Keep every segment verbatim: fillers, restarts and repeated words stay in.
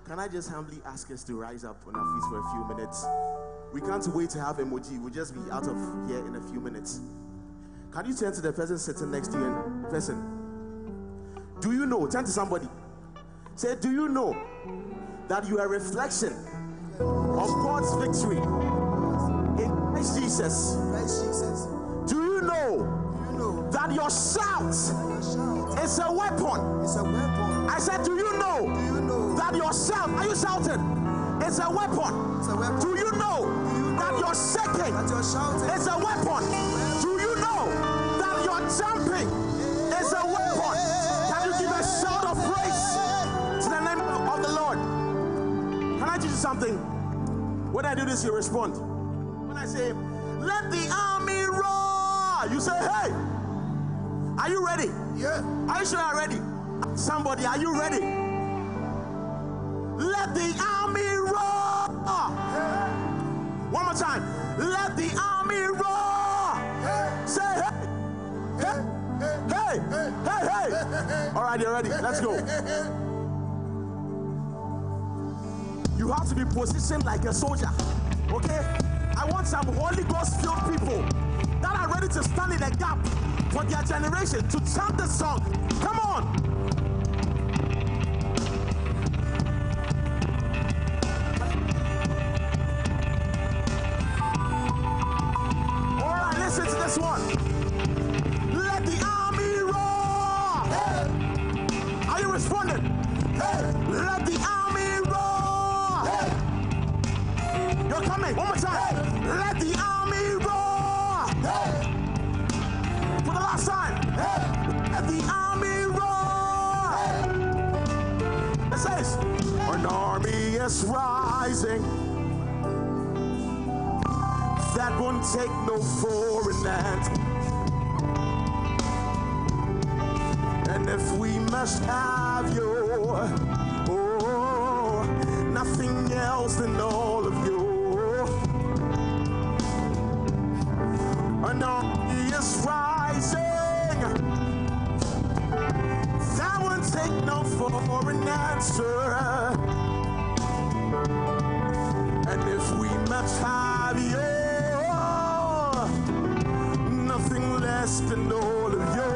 Can I just humbly ask us to rise up on our feet for a few minutes? We can't wait to have emoji. We'll just be out of here in a few minutes. Can you turn to the person sitting next to you and person? Do you know? Turn to somebody. Say, do you know that you are a reflection of God's victory in Christ Jesus? Christ Jesus. Do you know, Do you know that your shout, your shout is a weapon? is a weapon? I said, do you know, Do you know that your shout, are you shouting? It's a weapon. it's a weapon? Do you know, Do you that know your shaking that your shouting is a weapon? Do you know that your jumping is a weapon? Can you give a shout of praise to the name of the Lord? Can I teach you something? When I do this, you respond. When I say, let the army roar, you say, hey, are you ready? Yeah. Are you sure you're ready? Somebody, are you ready? Let the army roar. One more time. Let the army roar. Say, hey, hey, hey, hey, hey. All right, you're ready. Let's go. You have to be positioned like a soldier, okay? I want some Holy Ghost filled people that are ready to stand in the gap for their generation to chant the song. Come on. All right, listen to this one. Let the army roar. Hey. Are you responding? Hey. Let the army roar. Hey. You're coming. One more time. Hey. Let the army roar. Hey. For the last time. Hey. Let the army roar. Hey. It says, an army is rising that won't take no foreign land. And if we must have you, oh, nothing else than all of you. An army is rising that won't take no foreign answer. And if we must have you, nothing less than all of you,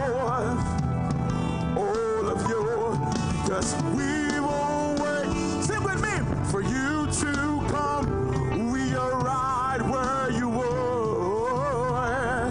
all of you, because we will wait. Sing with me. For you to come, we are right where you were,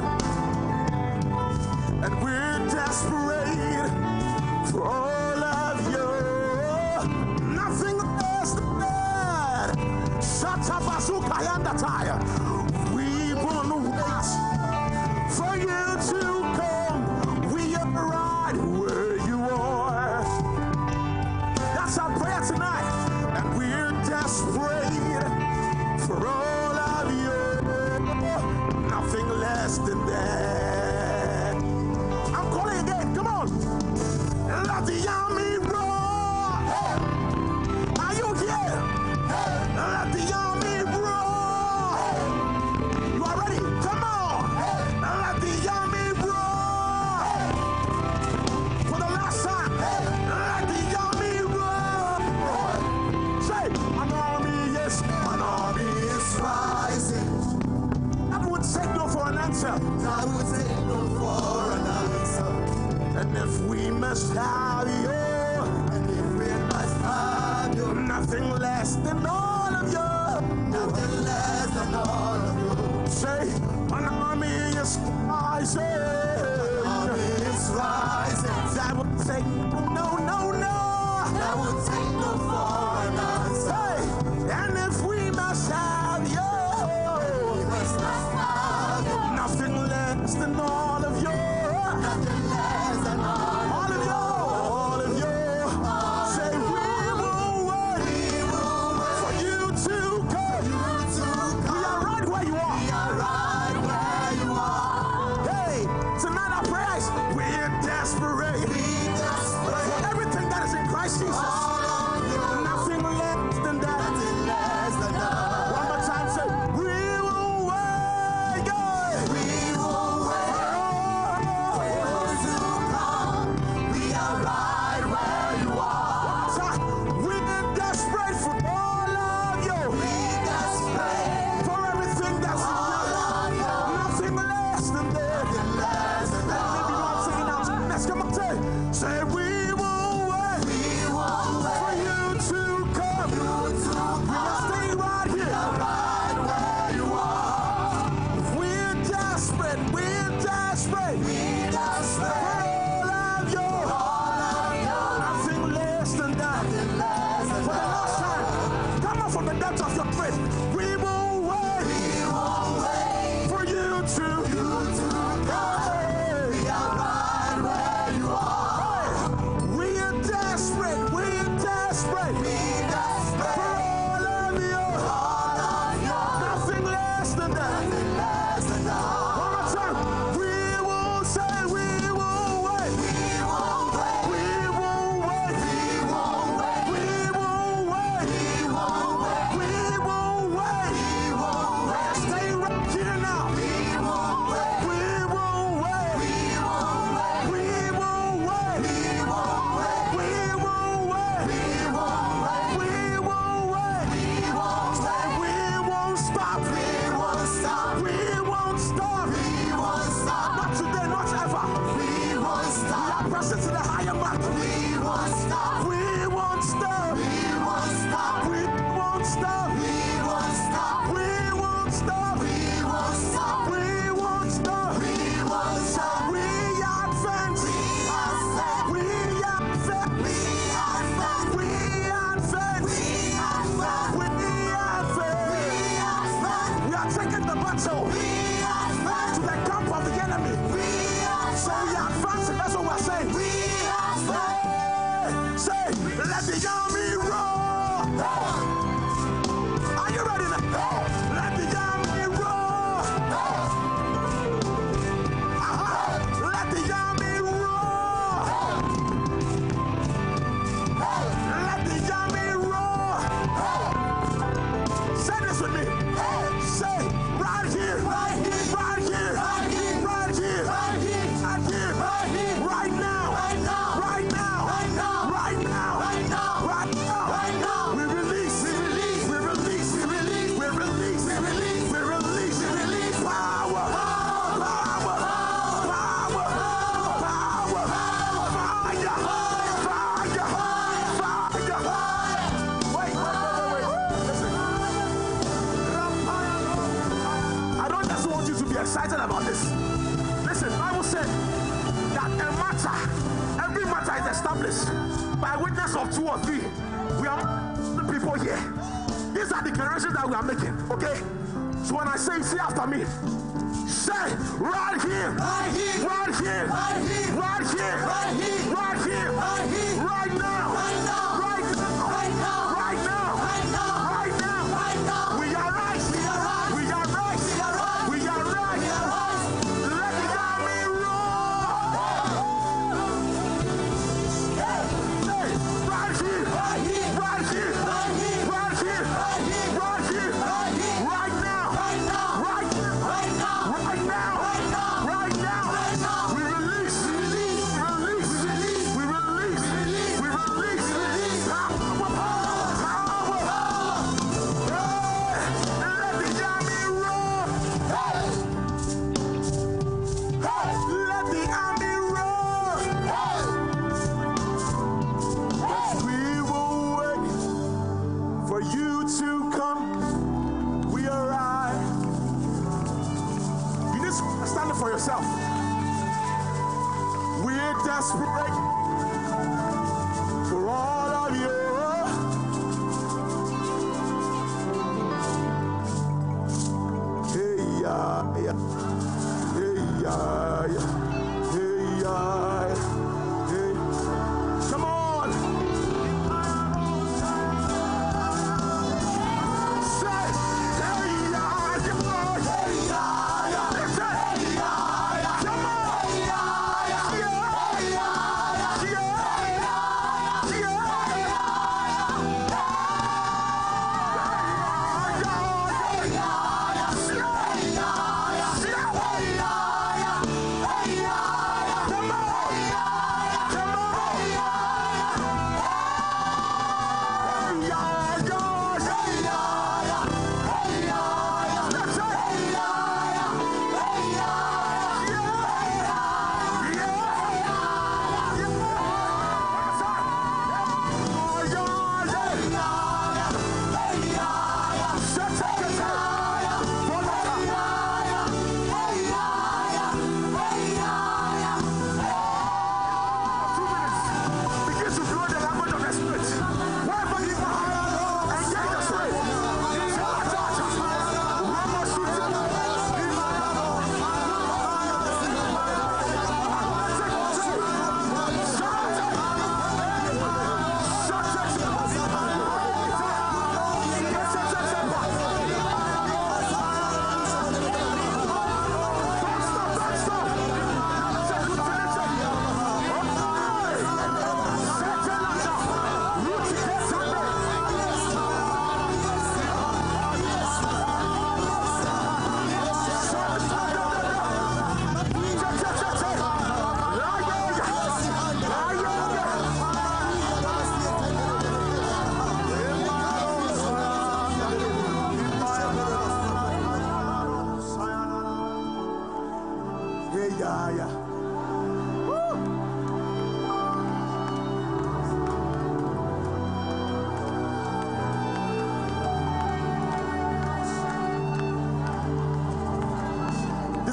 and we're desperate for all of you. Nothing less than that. Shut up, Azuka Yandataya. We won't wait for you to come. We are right where you are. That's our prayer tonight. And we're desperate for all of you. Nothing less than that. I'm calling again. Come on. Let the army roar. Hey. Are you here? Hey. Let the army roar. Hey. You are ready? Come on. Hey. Let the army roar. Hey. For the last time. Hey. Let the army roar. Say, an army, yes, an army is rising. That would take no for an answer. That would take no for an answer. And if we must have you, and if we must have you, nothing less than all of you, nothing less than all of you. Say, an army is rising. An army is rising. That would take no, no, no. That would take no for an answer. Hey, and if we must have you, we must have you, nothing less than all of you. Nothing less than all, all of you, all of you. Say, we will wait, we will wait for you to come. You to come. We are right where you are. We are right where you are. Hey, nothing less than for the last time, come on from the depths of your faith. We won't wait. We won't wait for you to, you to come. We are right where you are. We are desperate. We are desperate. We are desperate for all of you. All of you. Nothing less than that. Nothing less than that. One more time. We won't say. We won't wait. We won't wait. We won't wait. We won't wait. We won't wait. We won't wait. We won't wait. We won't wait. Stay right here now. We won't wait. We won't wait. We won't wait. We won't wait. We won't wait. We won't wait. We won't wait. We won't wait. We won't stop. We won't stop. We won't stop. We won't stop. Not today, not ever. We won't stop. We are pressing to the higher mark. We won't stop. We won't stop. We won't stop. We won't stop. We won't stop. We won't stop. We won't stop. We won't stop. We won't stop. We advance. We advance. We advance. We advance. We advance. We advance. We advance. We are taking the battle. We advance to the camp of the enemy. We advance. So we are advancing. That's what we're saying. We advance. Say, let the army roar. Are you ready now? Let the army roar. Uh-huh. Let the army roar. Let the army roar. Say this with me. Say right here, right here, right here, right here, right here, right here, right here, right now, right now, right now, right now, right now, right now, right now, right now. We release, we release, we release, we release, we release, we release, we release, we release power, power, power, power, power, fire, fire, fire. Wait, wait, wait, wait. Listen. I don't just want you to be excited about this. Listen, the Bible said that a matter, every matter is established by witness of two or three. We are the people here. These are declarations that we are making, okay? So when I say, say after me, say right here, right here, right here, right here, right here, right here, right here, right here, right now, right now, right now, right now, right now, right now, right now, right now. We are right, we are right, we are right, we are right, we are right, we are right. Let the army roar. Say right here, right here, right here, right here, right here, right here, right here, right here, right now, right now, right now, right now, right now, right now, right now, right now. We release, we release, we release, we release, we release, we release power, power, power. Let the army roar. Let the army roar. We will wait for you to come. We arrive. You need to stand up for yourself. We're desperate for all of you. Hey, yeah, yeah. Hey, yeah, yeah. Hey, yeah, yeah. Hey. Come on. Say, hey, yeah, yeah. Hey, yeah, yeah. Listen. Hey, yeah, yeah. Come on. Hey, yeah, yeah. Hey, yeah, yeah.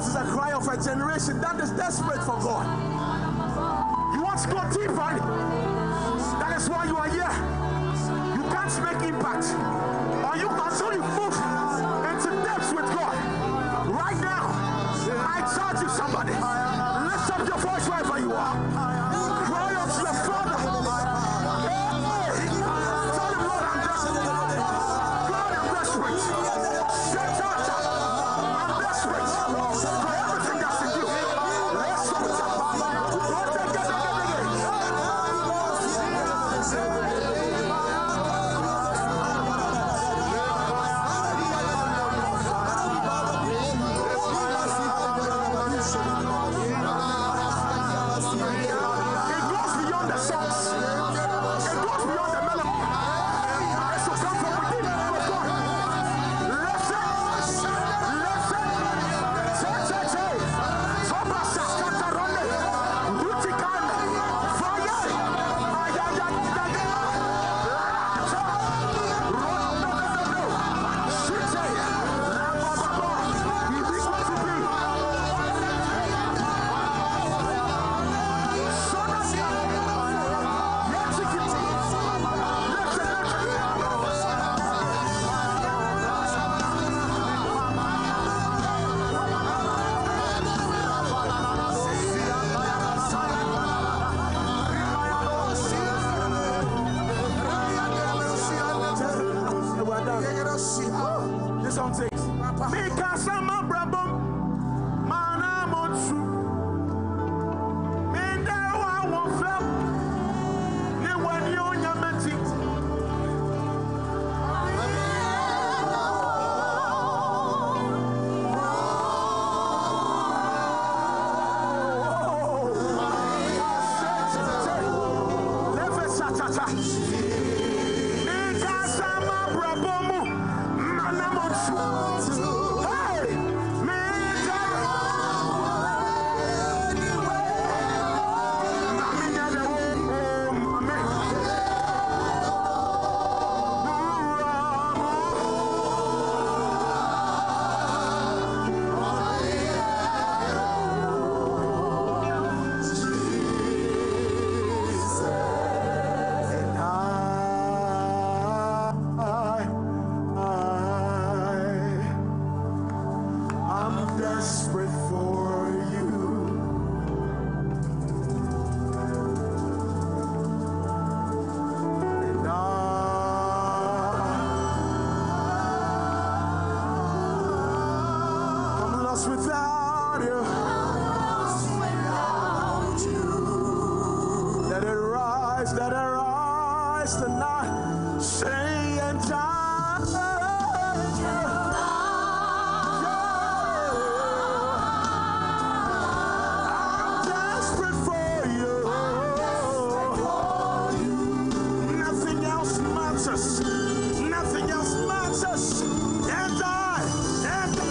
is a cry of a generation that is desperate for God. You want to go deeper. That is why you are here. You can't make impact. Or you until you move into depths with God. Right now, I charge you somebody. Lift up your voice wherever you are. Cry out to your Father. Hey, tell him, Lord, I'm desperate. God, I'm desperate. Shut up. I'm desperate for everything that's in you. Let's go. Lord, take it, take this song says, because I'm a brabum, man, I'm on true. Men, there are one flap. They want you on your meeting. Because I'm a brabum. Hey, desperate for you. And I, I'm lost without you. Let it rise, let it rise tonight. Say and die. Nothing else matters. And I, and I,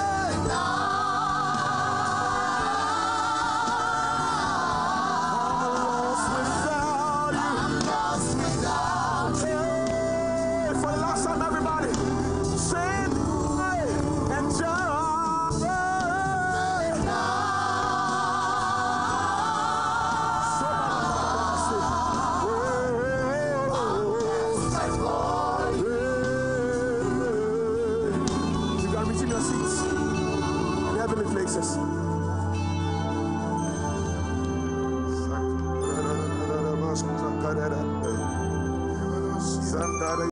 I'm lost without you. I'm lost without you. Hey, for the last time, everybody, sing and joy. Your seats in heavenly places.